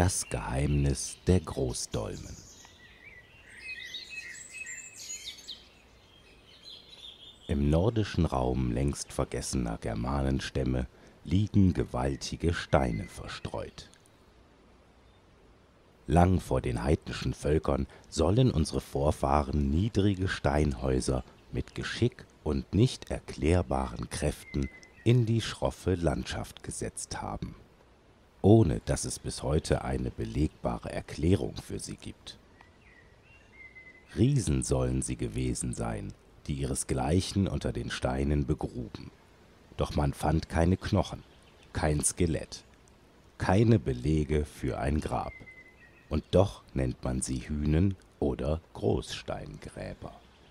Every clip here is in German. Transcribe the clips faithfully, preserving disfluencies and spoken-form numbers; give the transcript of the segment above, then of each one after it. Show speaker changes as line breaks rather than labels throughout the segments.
Das Geheimnis der Großdolmen. Im nordischen Raum längst vergessener Germanenstämme liegen gewaltige Steine verstreut. Lang vor den heidnischen Völkern sollen unsere Vorfahren niedrige Steinhäuser mit Geschick und nicht erklärbaren Kräften in die schroffe Landschaft gesetzt haben, ohne dass es bis heute eine belegbare Erklärung für sie gibt. Riesen sollen sie gewesen sein, die ihresgleichen unter den Steinen begruben. Doch man fand keine Knochen, kein Skelett, keine Belege für ein Grab. Und doch nennt man sie Hünen oder Großsteingräber.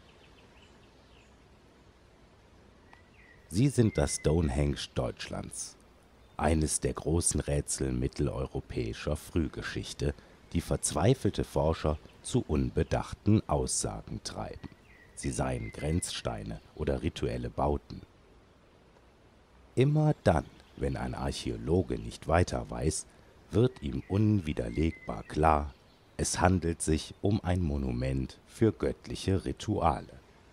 Sie sind das Stonehenge Deutschlands, eines der großen Rätsel mitteleuropäischer Frühgeschichte, die verzweifelte Forscher zu unbedachten Aussagen treiben. Sie seien Grenzsteine oder rituelle Bauten. Immer dann, wenn ein Archäologe nicht weiter weiß, wird ihm unwiderlegbar klar, es handelt sich um ein Monument für göttliche Rituale.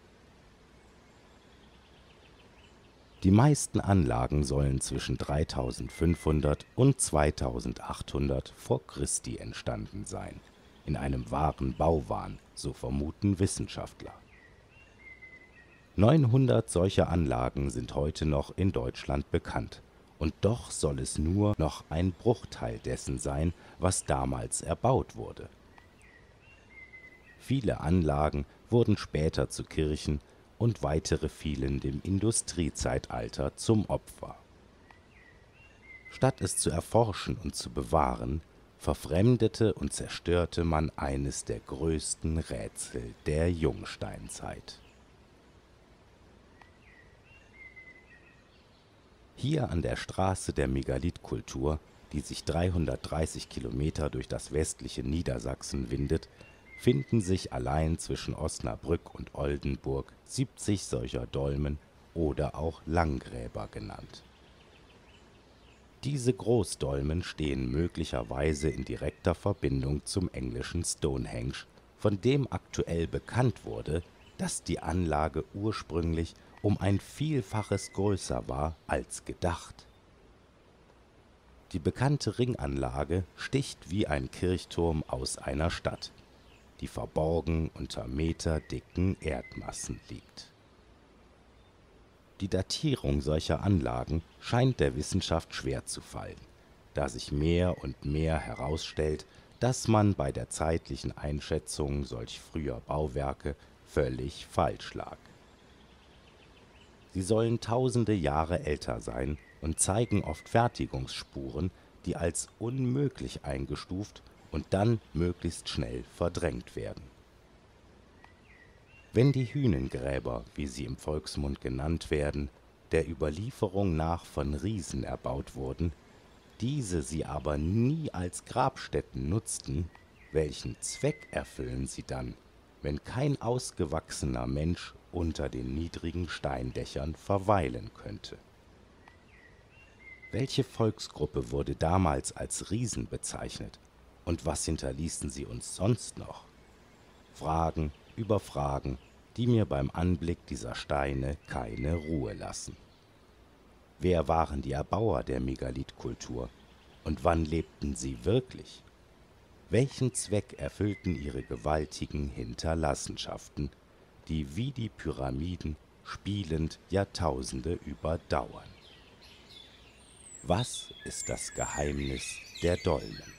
Die meisten Anlagen sollen zwischen dreitausendfünfhundert und zweitausendachthundert vor Christi entstanden sein, in einem wahren Bauwahn, so vermuten Wissenschaftler. neunhundert solcher Anlagen sind heute noch in Deutschland bekannt. Und doch soll es nur noch ein Bruchteil dessen sein, was damals erbaut wurde. Viele Anlagen wurden später zu Kirchen und weitere fielen dem Industriezeitalter zum Opfer. Statt es zu erforschen und zu bewahren, verfremdete und zerstörte man eines der größten Rätsel der Jungsteinzeit. Hier an der Straße der Megalithkultur, die sich dreihundertdreißig Kilometer durch das westliche Niedersachsen windet, finden sich allein zwischen Osnabrück und Oldenburg siebzig solcher Dolmen oder auch Langgräber genannt. Diese Großdolmen stehen möglicherweise in direkter Verbindung zum englischen Stonehenge, von dem aktuell bekannt wurde, dass die Anlage ursprünglich um ein Vielfaches größer war als gedacht. Die bekannte Ringanlage sticht wie ein Kirchturm aus einer Stadt, die verborgen unter meterdicken Erdmassen liegt. Die Datierung solcher Anlagen scheint der Wissenschaft schwer zu fallen, da sich mehr und mehr herausstellt, dass man bei der zeitlichen Einschätzung solch früher Bauwerke völlig falsch lag. Sie sollen tausende Jahre älter sein und zeigen oft Fertigungsspuren, die als unmöglich eingestuft und dann möglichst schnell verdrängt werden. Wenn die Hünengräber, wie sie im Volksmund genannt werden, der Überlieferung nach von Riesen erbaut wurden, diese sie aber nie als Grabstätten nutzten, welchen Zweck erfüllen sie dann, wenn kein ausgewachsener Mensch unter den niedrigen Steindächern verweilen könnte? Welche Volksgruppe wurde damals als Riesen bezeichnet und was hinterließen sie uns sonst noch? Fragen über Fragen, die mir beim Anblick dieser Steine keine Ruhe lassen. Wer waren die Erbauer der Megalithkultur und wann lebten sie wirklich? Welchen Zweck erfüllten ihre gewaltigen Hinterlassenschaften, die wie die Pyramiden spielend Jahrtausende überdauern? Was ist das Geheimnis der Dolmen?